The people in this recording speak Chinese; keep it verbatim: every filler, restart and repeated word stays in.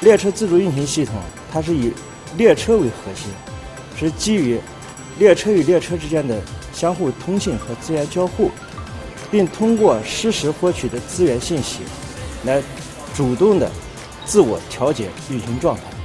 列车自主运行系统，它是以列车为核心，是基于列车与列车之间的相互通信和资源交互，并通过实时获取的资源信息，来主动的自我调节运行状态。